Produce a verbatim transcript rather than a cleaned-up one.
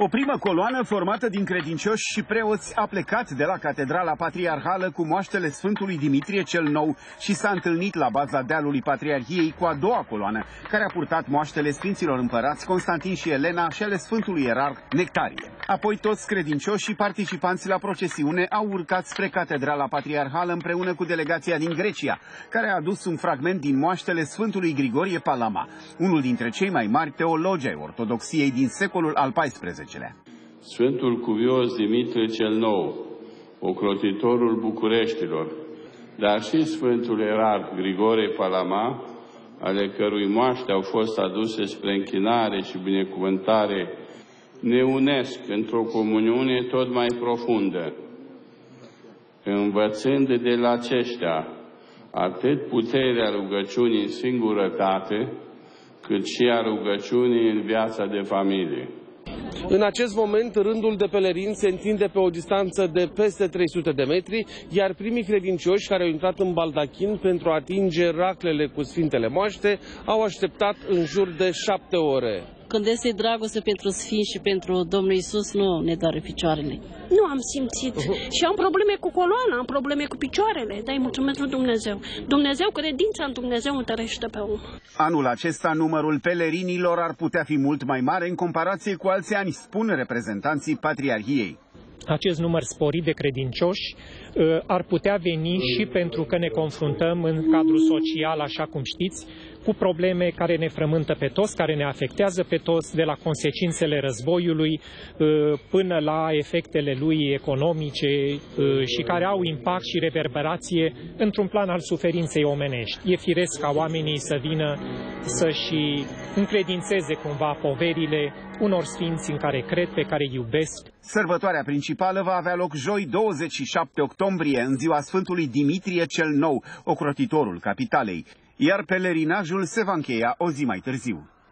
O primă coloană formată din credincioși și preoți a plecat de la Catedrala Patriarhală cu moaștele Sfântului Dimitrie cel Nou și s-a întâlnit la baza dealului Patriarhiei cu a doua coloană, care a purtat moaștele Sfinților Împărați Constantin și Elena și ale Sfântului Ierarh Nectarie. Apoi toți credincioși și participanți la procesiune au urcat spre Catedrala Patriarhală împreună cu delegația din Grecia, care a adus un fragment din moaștele Sfântului Grigorie Palama, unul dintre cei mai mari teologi ai ortodoxiei din secolul al paisprezecelea. Sfântul Cuvios Dimitrie cel Nou, ocrotitorul Bucureștilor, dar și Sfântul Ierarh Grigorie Palama, ale cărui moaște au fost aduse spre închinare și binecuvântare, ne unesc într-o comuniune tot mai profundă, învățând de la aceștia atât puterea rugăciunii în singurătate, cât și a rugăciunii în viața de familie. În acest moment, rândul de pelerini se întinde pe o distanță de peste trei sute de metri, iar primii credincioși care au intrat în baldachin pentru a atinge raclele cu Sfintele Moaște au așteptat în jur de șapte ore. Când este dragoste pentru Sfinți și pentru Domnul Iisus, nu ne doare picioarele. Nu am simțit și am probleme cu coloana, am probleme cu picioarele, dar îi mulțumesc lui Dumnezeu. Dumnezeu, credința în Dumnezeu întărește pe om. Anul acesta numărul pelerinilor ar putea fi mult mai mare în comparație cu alți ani, spun reprezentanții Patriarhiei. Acest număr sporit de credincioși ar putea veni și pentru că ne confruntăm în cadrul social, așa cum știți, cu probleme care ne frământă pe toți, care ne afectează pe toți, de la consecințele războiului până la efectele lui economice și care au impact și reverberație într-un plan al suferinței omenești. E firesc ca oamenii să vină să-și încredințeze cumva poverile unor sfinți în care cred, pe care îi iubesc. Sărbătoarea principală va avea loc joi douăzeci și șapte octombrie, în ziua Sfântului Dimitrie cel Nou, ocrotitorul capitalei, iar pelerinajul se va încheia o zi mai târziu.